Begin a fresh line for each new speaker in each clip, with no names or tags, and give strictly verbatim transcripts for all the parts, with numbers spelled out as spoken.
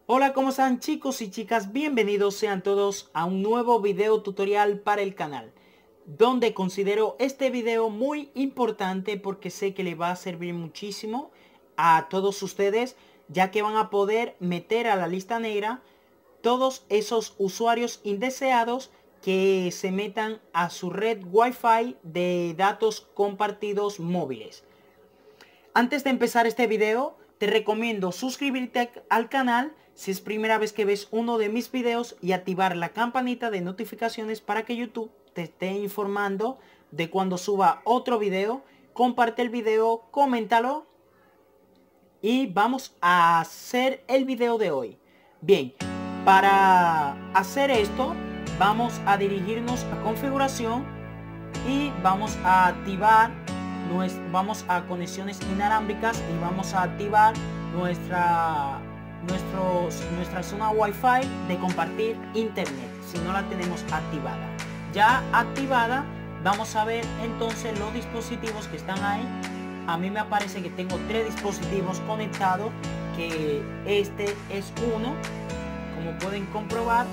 Hola, ¿cómo están chicos y chicas? Bienvenidos sean todos a un nuevo video tutorial para el canal, donde considero este video muy importante porque sé que le va a servir muchísimo a todos ustedes, ya que van a poder meter a la lista negra todos esos usuarios indeseados que se metan a su red Wi-Fi de datos compartidos móviles. Antes de empezar este video, te recomiendo suscribirte al canal si es primera vez que ves uno de mis videos y activar la campanita de notificaciones para que YouTube te esté informando de cuando suba otro video. Comparte el video, coméntalo y vamos a hacer el video de hoy. Bien, para hacer esto vamos a dirigirnos a configuración y vamos a activar vamos a conexiones inalámbricas y vamos a activar nuestra nuestros, nuestra zona Wi-Fi de compartir internet si no la tenemos activada. Ya activada, vamos a ver entonces los dispositivos que están ahí. A mí me aparece que tengo tres dispositivos conectados, que este es uno, como pueden comprobar.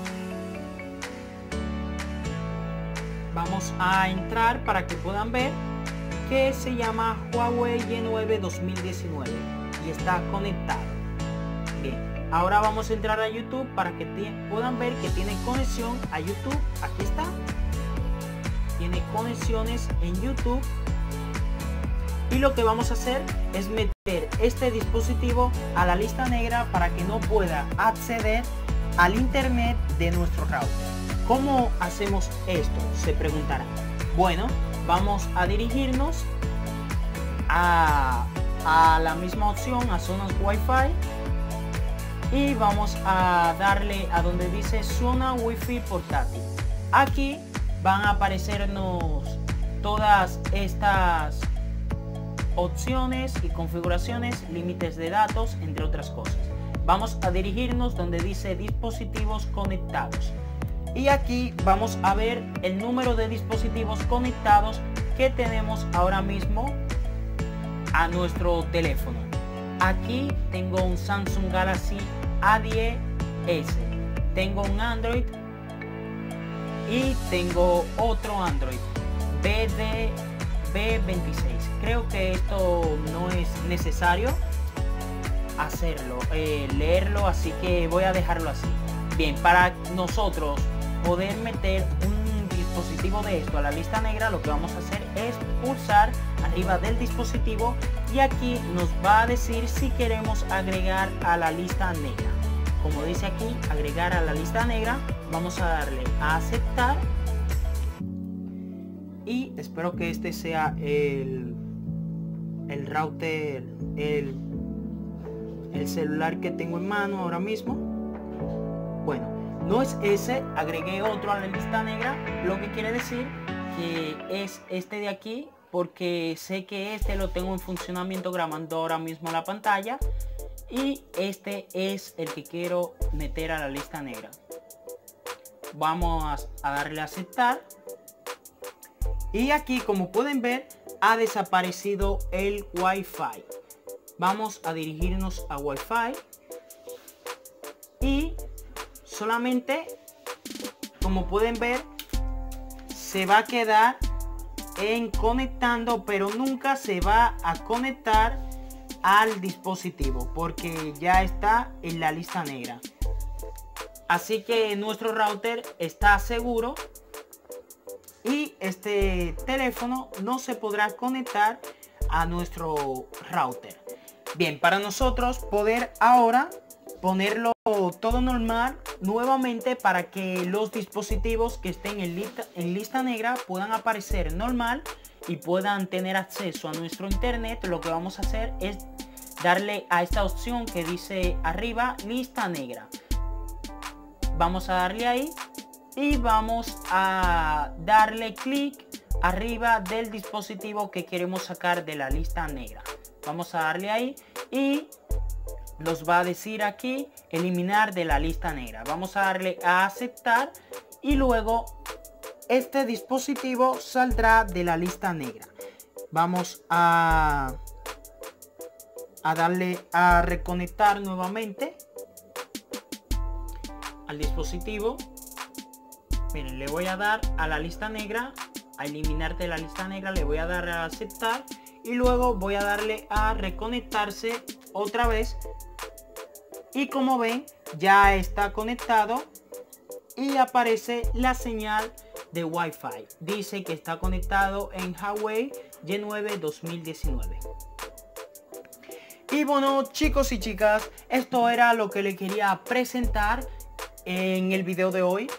Vamos a entrar para que puedan ver que se llama Huawei Y nueve dos mil diecinueve y está conectado. Bien, ahora vamos a entrar a YouTube para que puedan ver que tiene conexión a YouTube. Aquí está, tiene conexiones en YouTube, y lo que vamos a hacer es meter este dispositivo a la lista negra para que no pueda acceder al internet de nuestro router. ¿Cómo hacemos esto?, se preguntarán. Bueno, vamos a dirigirnos a, a la misma opción, a zonas Wi-Fi, y vamos a darle a donde dice zona Wi-Fi portátil. Aquí van a aparecernos todas estas opciones y configuraciones, límites de datos, entre otras cosas. Vamos a dirigirnos donde dice dispositivos conectados. Y aquí vamos a ver el número de dispositivos conectados que tenemos ahora mismo a nuestro teléfono. Aquí tengo un Samsung Galaxy A diez ese, tengo un Android y tengo otro Android B D B veintiséis. Creo que esto no es necesario hacerlo, eh, leerlo, así que voy a dejarlo así. Bien, para nosotros poder meter un dispositivo de esto a la lista negra, lo que vamos a hacer es pulsar arriba del dispositivo y aquí nos va a decir si queremos agregar a la lista negra. Como dice aquí, agregar a la lista negra, vamos a darle a aceptar y espero que este sea el, el router, el, el celular que tengo en mano ahora mismo. Bueno, no es ese, agregué otro a la lista negra, lo que quiere decir que es este de aquí, porque sé que este lo tengo en funcionamiento grabando ahora mismo la pantalla, y este es el que quiero meter a la lista negra. Vamos a darle a aceptar y aquí, como pueden ver, ha desaparecido el Wi-Fi. Vamos a dirigirnos a Wi-Fi y solamente, como pueden ver, se va a quedar en conectando, pero nunca se va a conectar al dispositivo porque ya está en la lista negra. Así que nuestro router está seguro y este teléfono no se podrá conectar a nuestro router. Bien, para nosotros poder ahora ponerlo todo normal nuevamente para que los dispositivos que estén en lista, en lista negra puedan aparecer normal y puedan tener acceso a nuestro internet, lo que vamos a hacer es darle a esta opción que dice arriba lista negra. Vamos a darle ahí y vamos a darle clic arriba del dispositivo que queremos sacar de la lista negra. Vamos a darle ahí y nos va a decir aquí eliminar de la lista negra. Vamos a darle a aceptar y luego este dispositivo saldrá de la lista negra. Vamos a, a darle a reconectar nuevamente al dispositivo. Miren, le voy a dar a la lista negra, a eliminar de la lista negra, le voy a dar a aceptar y luego voy a darle a reconectarse otra vez. Y como ven, ya está conectado y aparece la señal de Wi-Fi. Dice que está conectado en Huawei Y nueve dos mil diecinueve. Y bueno, chicos y chicas, esto era lo que le quería presentar en el video de hoy.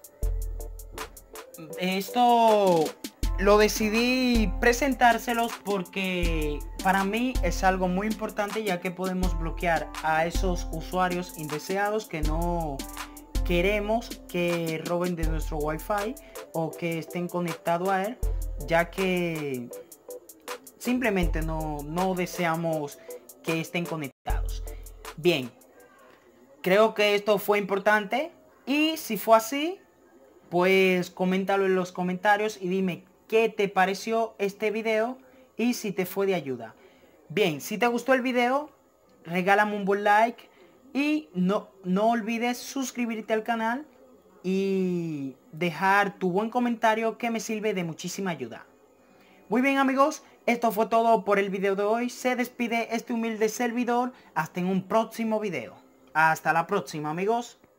Esto lo decidí presentárselos porque para mí es algo muy importante, ya que podemos bloquear a esos usuarios indeseados que no queremos que roben de nuestro Wi-Fi o que estén conectados a él, ya que simplemente no, no deseamos que estén conectados. Bien, creo que esto fue importante, y si fue así, pues coméntalo en los comentarios y dime qué te pareció este video y si te fue de ayuda. Bien, si te gustó el video, regálame un buen like y no, no olvides suscribirte al canal y dejar tu buen comentario, que me sirve de muchísima ayuda. Muy bien, amigos, esto fue todo por el video de hoy. Se despide este humilde servidor hasta en un próximo video. Hasta la próxima, amigos.